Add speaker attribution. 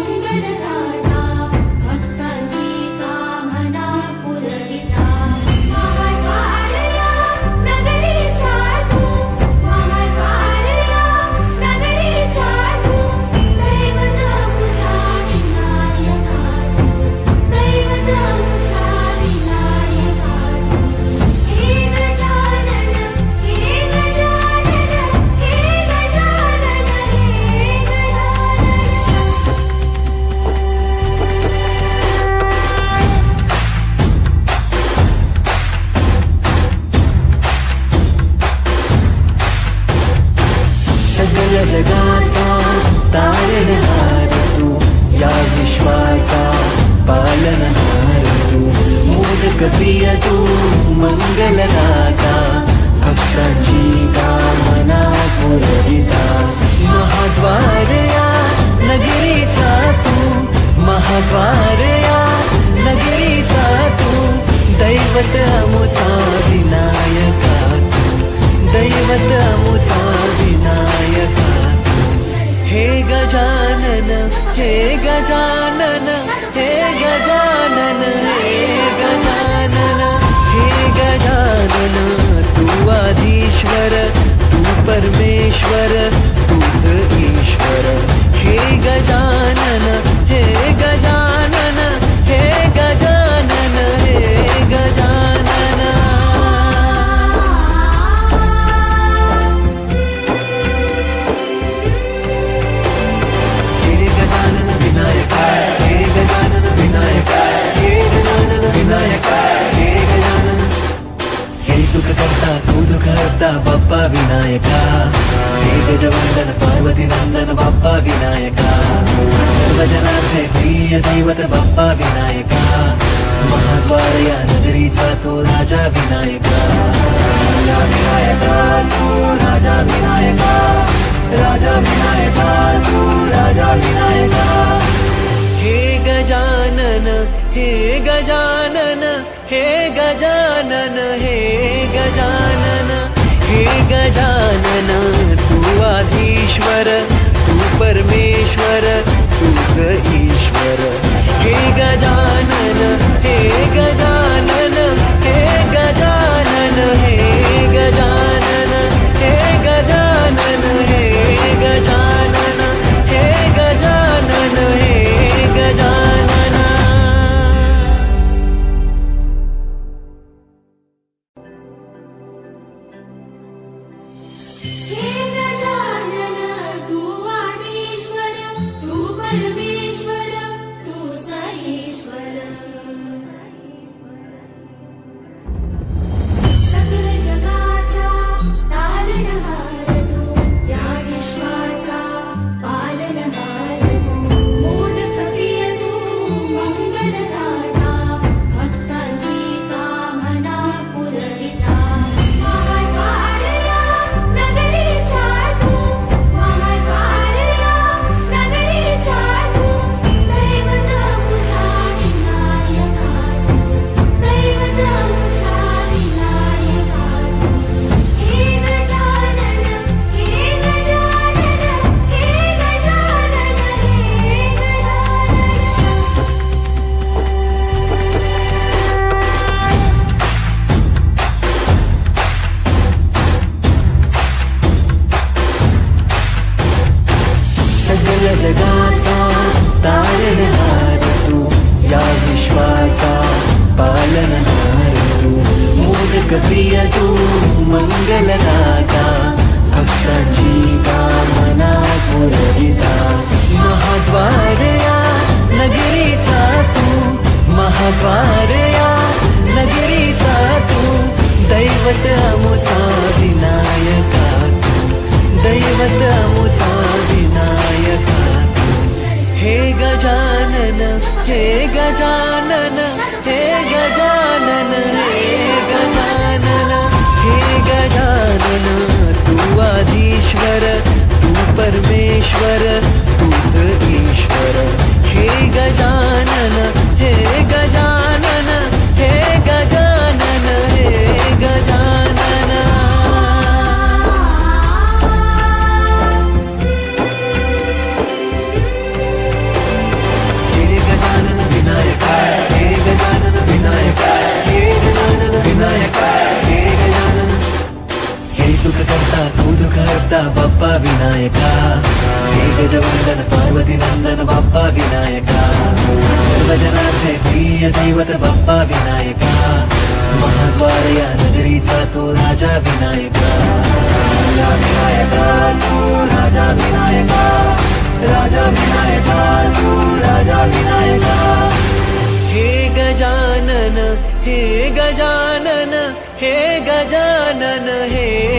Speaker 1: जगाचा तारणहार तू, या विश्वाचा पालनहार तू, मोदक प्रिय तू, मंगलदाता, भक्तांची कामना पुरविता, महाद्वार या नगरीचा तू, महाद्वार या नगरीचा तू, दैवत अमुचा विनायका तू, दैवत अमुचा विनायका तू, हे गजानन, हे गजानन, हे गजानन, हे गजानन, हे गजानन, तू आधीश्वर, तू परमेश्वर, तूच ईश्वर, हे गजानन, हे गजानन, हे गजानन, हे गजानन. हे गजानन विनायक, हे गजानन विनायक, हे गजानन विनायक, हे गजानन, हे सुख करता तू दुःख हरता बाप्पा विनायका, हे गजवंदन पार्वती नंदन बाप्पा विनायका, सर्वजनांचे प्रिय दैवत बाप्पा विनायका, महाद्वार या नगरीचा तो राजा विनायका, राजा विनायका तू राजा विनायका, राजा विनायका तू राजा विनायका. हे गजानन, हे गजानन, हे गजानन, हे गजानन, हे गजानन, तू आधीश्वर, तू परमेश्वर, तूच ईश्वर, हे गजानन, हे गजानन, हे गजानन, हे गजानन, हे गजानन, हे गजानन, हे गजानन, हे गजानन.
Speaker 2: हे गजानन, तू आदिश्वर, तू परमेश्वर, तूच ईश्वर, सकल जगाचा तारणहार तू, या विश्वाचा पालनहार तू, मोदक प्रिय तू, मंगलदाता, भक्तांची कामना पुरविता, महाद्वार या नगरीचा तू, महाद्वार या नगरीचा तू, दैवत अमुचा विनायका तू, दैवत अमुचा विनायका तू, हे गजानन, हे गजानन, हे गजानन, हे
Speaker 1: सगळ जगाचा तारणहार तू, या विश्वाचा पालनहार तू, मोदक प्रिय तू, मंगलदाता, भक्तांची कामना पुरविता, महाद्वार या नगरीचा तू, महाद्वार या नगरीचा तू, दैवत अमुचा विनायका तू, दैवत अमुचा विनायका तू, हे गजानन, हे गजानन, हे गजानन, हे गजानन, हे गजानन, तू आधीश्वर, तू परमेश्वर, तूच ईश्वर, हे गजानन, हे गजानन, हे गजानन, हे गजानन. विनायका सर्वजनांचे प्रिय दैवत बाप्पा विनायका महाद्वार या नगरीचा तो राजा विनायका राजा विनायका तू राजा विनायका राजा विनायका तू राजा विनायका हे गजानन हे गजानन हे गजानन हे